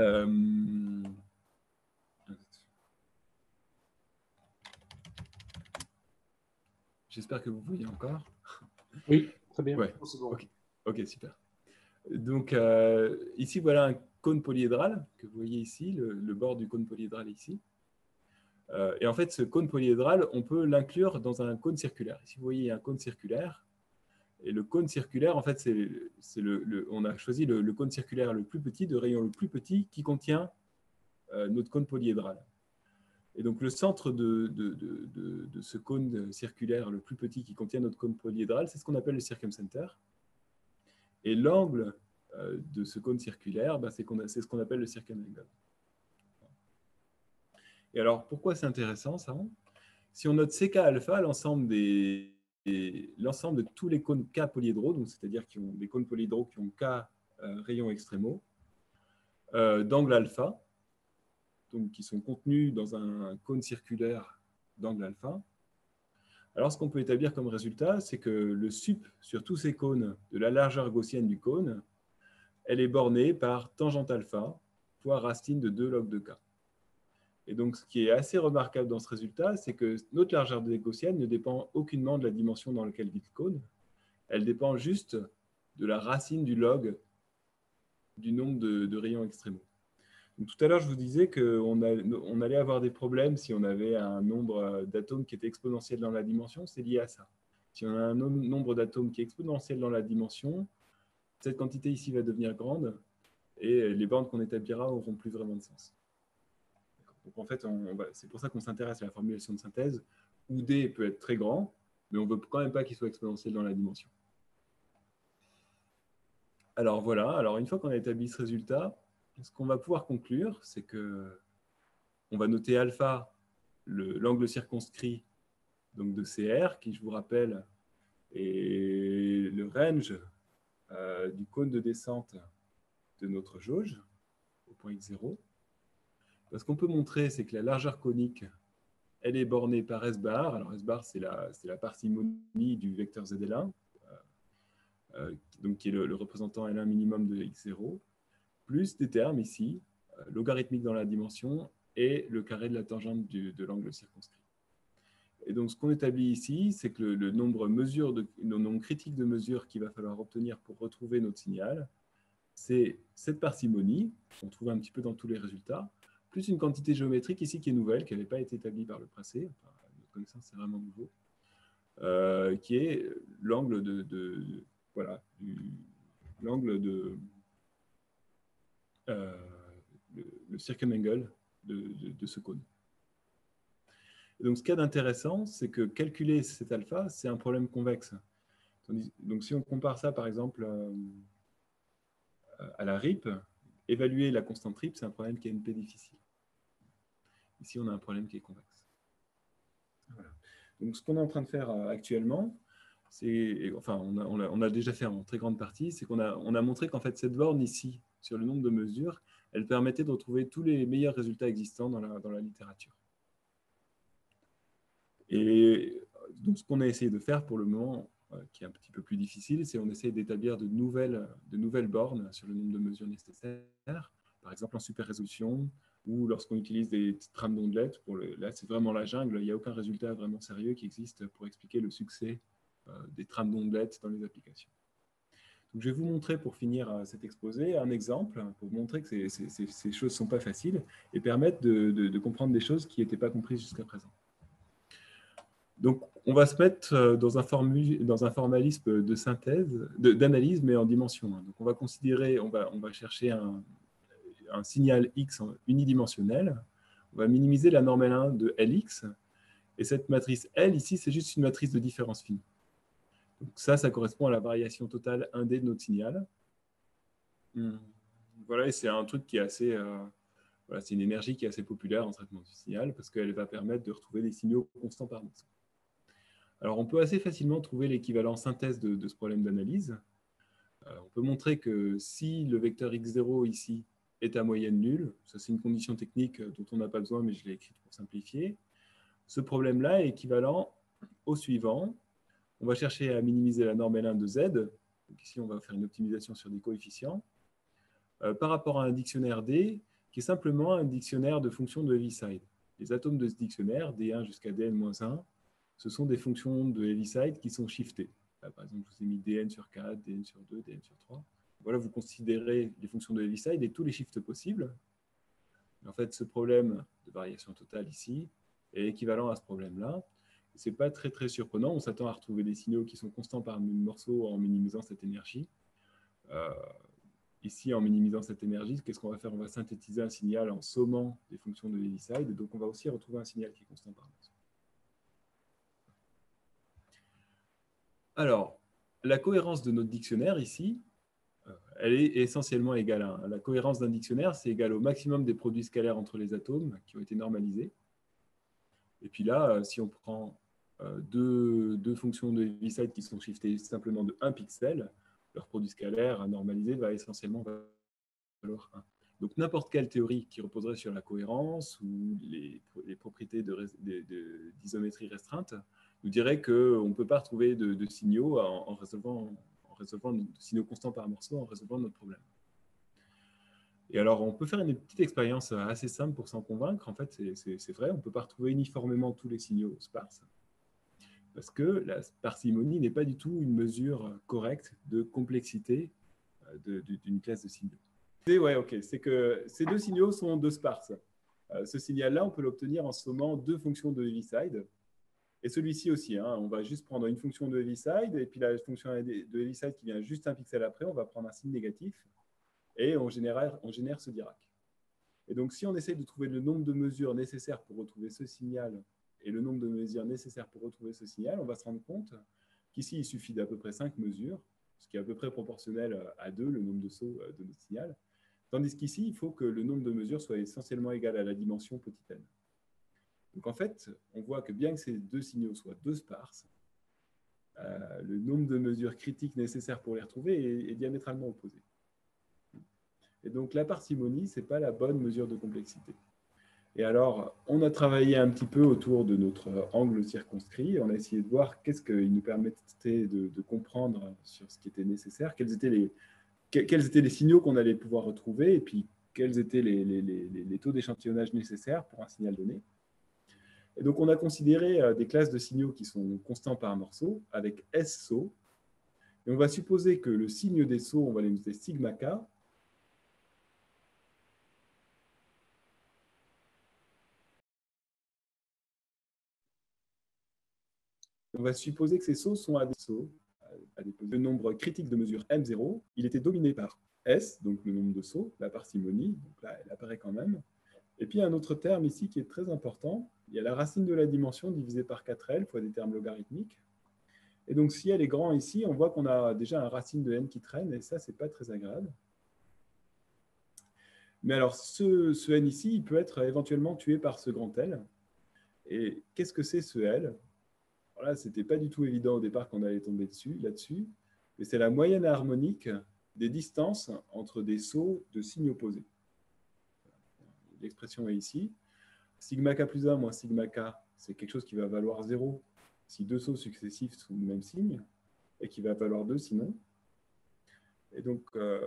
j'espère que vous voyez encore. Oui, très bien. Ouais. Ok, super. Donc, ici, voilà un cône polyhédral que vous voyez ici, le bord du cône polyhédral ici. Et en fait, ce cône polyhédral, on peut l'inclure dans un cône circulaire. Ici, vous voyez, il y a un cône circulaire. Et le cône circulaire, en fait, on a choisi le cône circulaire le plus petit, de rayon le plus petit, qui contient notre cône polyhédral. Et donc, le centre de ce cône circulaire le plus petit qui contient notre cône polyhédral, c'est ce qu'on appelle le circumcenter. Et l'angle de ce cône circulaire, c'est ce qu'on appelle le circumangle. Et alors, pourquoi c'est intéressant, ça? Si on note CK alpha, l'ensemble de tous les cônes K polyhédraux, c'est-à-dire qui ont des cônes polyhédraux qui ont K rayons extrémaux, d'angle alpha, donc qui sont contenus dans un cône circulaire d'angle alpha, alors ce qu'on peut établir comme résultat, c'est que le sup sur tous ces cônes de la largeur gaussienne du cône, elle est bornée par tangente alpha fois racine de 2 log de K. Et donc, ce qui est assez remarquable dans ce résultat, c'est que notre largeur gaussienne ne dépend aucunement de la dimension dans laquelle vit le cône. Elle dépend juste de la racine du log du nombre de rayons extrémaux. Donc, tout à l'heure, je vous disais qu'on allait avoir des problèmes si on avait un nombre d'atomes qui était exponentiel dans la dimension. C'est lié à ça. Si on a un nombre d'atomes qui est exponentiel dans la dimension, cette quantité ici va devenir grande et les bornes qu'on établira n'auront plus vraiment de sens. Donc en fait, c'est pour ça qu'on s'intéresse à la formulation de synthèse, où D peut être très grand, mais on ne veut quand même pas qu'il soit exponentiel dans la dimension. Alors voilà, alors une fois qu'on a établi ce résultat, ce qu'on va pouvoir conclure, c'est qu'on va noter alpha, l'angle circonscrit donc de CR, qui, je vous rappelle, est le range du cône de descente de notre jauge, au point x0. Ce qu'on peut montrer, c'est que la largeur conique, elle est bornée par S bar. Alors S bar, c'est la parcimonie du vecteur ZL1, donc qui est le représentant L1 minimum de x0, plus des termes ici, logarithmique dans la dimension, et le carré de la tangente de l'angle circonscrit. Et donc ce qu'on établit ici, c'est que le nombre critique de mesures qu'il va falloir obtenir pour retrouver notre signal, c'est cette parcimonie, qu'on trouve un petit peu dans tous les résultats, plus une quantité géométrique ici qui est nouvelle, qui n'avait pas été établie par le passé. Enfin, notre connaissance, c'est vraiment nouveau. qui est l'angle voilà, l'angle le circumangle de ce cône. Et donc, ce qu'il y a d'intéressant, c'est que calculer cet alpha, c'est un problème convexe. Donc, si on compare ça, par exemple, à la RIP, évaluer la constante RIP, c'est un problème qui est NP difficile. Ici, on a un problème qui est convexe. Voilà. Donc, ce qu'on est en train de faire actuellement, enfin, on a déjà fait en très grande partie, c'est qu'on a montré qu'en fait, cette borne ici, sur le nombre de mesures, elle permettait de retrouver tous les meilleurs résultats existants dans la littérature. Et donc, ce qu'on a essayé de faire pour le moment, qui est un petit peu plus difficile, c'est qu'on essaie d'établir de nouvelles bornes sur le nombre de mesures nécessaires, par exemple en super résolution, ou lorsqu'on utilise des trames d'ondelettes. Là, c'est vraiment la jungle, il n'y a aucun résultat vraiment sérieux qui existe pour expliquer le succès des trames d'ondelettes dans les applications. Donc, je vais vous montrer, pour finir cet exposé, un exemple pour vous montrer que ces choses ne sont pas faciles et permettre de comprendre des choses qui n'étaient pas comprises jusqu'à présent. Donc, on va se mettre dans un formalisme de synthèse, d'analyse, mais en dimension 1. Donc, on va considérer, on va chercher un signal X unidimensionnel. On va minimiser la normale 1 de Lx. Et cette matrice L, ici, c'est juste une matrice de différence fine. Donc, ça correspond à la variation totale 1D de notre signal. Voilà, et c'est un truc qui est assez... voilà, c'est une énergie qui est assez populaire en traitement du signal parce qu'elle va permettre de retrouver des signaux constants par morceau. Alors, on peut assez facilement trouver l'équivalent synthèse de ce problème d'analyse. On peut montrer que si le vecteur x0 ici est à moyenne nulle, ça c'est une condition technique dont on n'a pas besoin, mais je l'ai écrite pour simplifier, ce problème-là est équivalent au suivant. On va chercher à minimiser la norme L1 de Z. Donc ici, on va faire une optimisation sur des coefficients par rapport à un dictionnaire D qui est simplement un dictionnaire de fonctions de Heaviside. Les atomes de ce dictionnaire, D1 jusqu'à Dn-1, ce sont des fonctions de Heaviside qui sont shiftées. Là, par exemple, je vous ai mis Dn sur 4, Dn sur 2, Dn sur 3. Voilà, vous considérez les fonctions de Heaviside et tous les shifts possibles. En fait, ce problème de variation totale ici est équivalent à ce problème-là. Ce n'est pas très, très surprenant. On s'attend à retrouver des signaux qui sont constants par morceau en minimisant cette énergie. Ici, en minimisant cette énergie, qu'est-ce qu'on va faire? On va synthétiser un signal en sommant des fonctions de Heaviside. Donc, on va aussi retrouver un signal qui est constant par morceau. Alors, la cohérence de notre dictionnaire ici, elle est essentiellement égale à 1. La cohérence d'un dictionnaire, c'est égal au maximum des produits scalaires entre les atomes qui ont été normalisés. Et puis là, si on prend deux fonctions de Heaviside qui sont shiftées simplement de 1 pixel, leur produit scalaire normalisé va essentiellement valoir 1. Donc n'importe quelle théorie qui reposerait sur la cohérence ou les propriétés d'isométrie restreinte nous dirait qu'on ne peut pas retrouver de signaux en résolvant de signaux constants par morceau en résolvant notre problème. Et alors, on peut faire une petite expérience assez simple pour s'en convaincre. En fait, c'est vrai, on ne peut pas retrouver uniformément tous les signaux sparses parce que la parcimonie n'est pas du tout une mesure correcte de complexité d'une classe de signaux. Ouais, ok, c'est que ces deux signaux sont deux sparses. Ce signal-là, on peut l'obtenir en sommant deux fonctions de Heaviside. Et celui-ci aussi, hein, on va juste prendre une fonction de Heaviside, et puis la fonction de Heaviside qui vient juste un pixel après, on va prendre un signe négatif, et on génère ce Dirac. Et donc, si on essaye de trouver le nombre de mesures nécessaires pour retrouver ce signal, et le nombre de mesures nécessaires pour retrouver ce signal, on va se rendre compte qu'ici, il suffit d'à peu près 5 mesures, ce qui est à peu près proportionnel à 2, le nombre de sauts de notre signal. Tandis qu'ici, il faut que le nombre de mesures soit essentiellement égal à la dimension petit n. Donc en fait, on voit que bien que ces deux signaux soient deux sparses, le nombre de mesures critiques nécessaires pour les retrouver est diamétralement opposé. Et donc la parcimonie, ce n'est pas la bonne mesure de complexité. Et alors, on a travaillé un petit peu autour de notre angle circonscrit. On a essayé de voir qu'est-ce qu'il nous permettait de comprendre sur ce qui était nécessaire, quels étaient les signaux qu'on allait pouvoir retrouver, et puis quels étaient les taux d'échantillonnage nécessaires pour un signal donné. Et donc, on a considéré des classes de signaux qui sont constants par morceau, avec S sauts. Et on va supposer que le signe des sauts, on va les noter sigma k. On va supposer que ces sauts sont à des sauts, le nombre critique de mesure M0, il était dominé par S, donc le nombre de sauts, la parcimonie, donc là, elle apparaît quand même. Et puis, il y a un autre terme ici qui est très important. Il y a la racine de la dimension divisée par 4L fois des termes logarithmiques. Et donc, si L est grand ici, on voit qu'on a déjà un racine de n qui traîne, et ça, ce n'est pas très agréable. Mais alors, ce n ici, il peut être éventuellement tué par ce grand L. Et qu'est-ce que c'est ce L? Voilà, ce n'était pas du tout évident au départ qu'on allait tomber là-dessus, mais c'est la moyenne harmonique des distances entre des sauts de signes opposés. L'expression est ici. Sigma k plus 1 moins sigma k, c'est quelque chose qui va valoir 0 si deux sauts successifs sont du même signe, et qui va valoir 2 sinon. Et donc,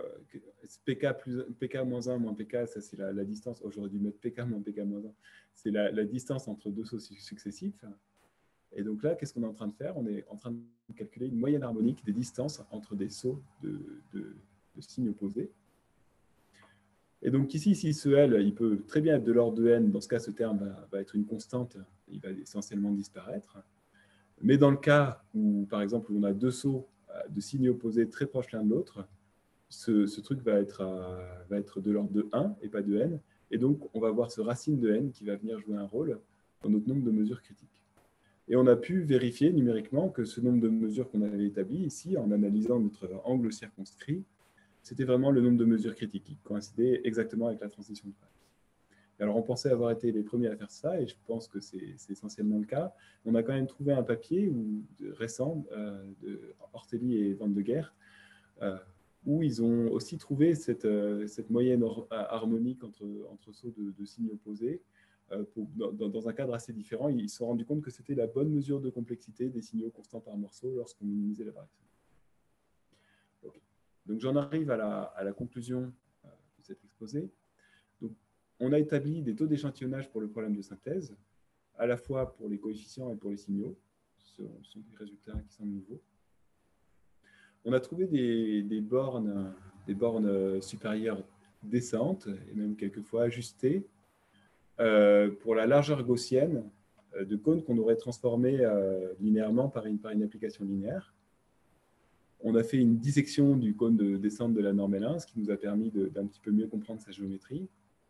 pk moins 1 moins pk, ça c'est la distance, j'aurais dû mettre pk moins pk moins 1, c'est la distance entre deux sauts successifs. Et donc là, qu'est-ce qu'on est en train de faire? On est en train de calculer une moyenne harmonique des distances entre des sauts de signes opposés. Et donc ici, si ce L, il peut très bien être de l'ordre de n, dans ce cas, ce terme va être une constante, il va essentiellement disparaître. Mais dans le cas où, par exemple, où on a deux sauts de signes opposés très proches l'un de l'autre, ce truc va être de l'ordre de 1 et pas de n. Et donc, on va avoir ce racine de n qui va venir jouer un rôle dans notre nombre de mesures critiques. Et on a pu vérifier numériquement que ce nombre de mesures qu'on avait établi ici, en analysant notre angle circonscrit, c'était vraiment le nombre de mesures critiques qui coïncidait exactement avec la transition de phase. Alors, on pensait avoir été les premiers à faire ça, et je pense que c'est essentiellement le cas. On a quand même trouvé un papier récent de Ortelli et Van de Geer, où ils ont aussi trouvé cette moyenne harmonique entre sauts de signes opposés. Dans un cadre assez différent, ils se sont rendus compte que c'était la bonne mesure de complexité des signaux constants par morceau lorsqu'on minimisait la variation. Okay. Donc j'en arrive à la conclusion de cet exposé. Donc, on a établi des taux d'échantillonnage pour le problème de synthèse, à la fois pour les coefficients et pour les signaux. Ce sont des résultats qui sont nouveaux. On a trouvé des bornes supérieures décentes, et même quelquefois ajustées, pour la largeur gaussienne de cônes qu'on aurait transformé linéairement par une application linéaire. On a fait une dissection du cône de descente de la norme L1, ce qui nous a permis d'un petit peu mieux comprendre sa géométrie.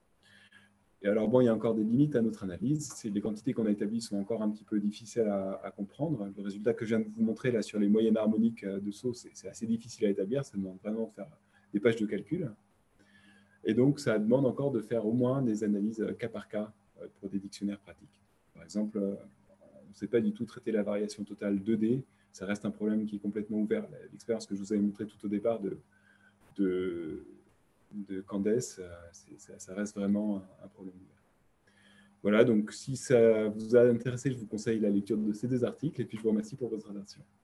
Et alors, bon, il y a encore des limites à notre analyse. Les quantités qu'on a établies sont encore un petit peu difficiles à comprendre. Le résultat que je viens de vous montrer là sur les moyennes harmoniques de sauts, c'est assez difficile à établir. Ça demande vraiment de faire des pages de calcul. Et donc, ça demande encore de faire au moins des analyses cas par cas pour des dictionnaires pratiques. Par exemple, on ne sait pas du tout traiter la variation totale 2D. Ça reste un problème qui est complètement ouvert. L'expérience que je vous avais montrée tout au départ de Candace, ça reste vraiment un problème ouvert. Voilà, donc si ça vous a intéressé, je vous conseille la lecture de ces deux articles et puis je vous remercie pour votre attention.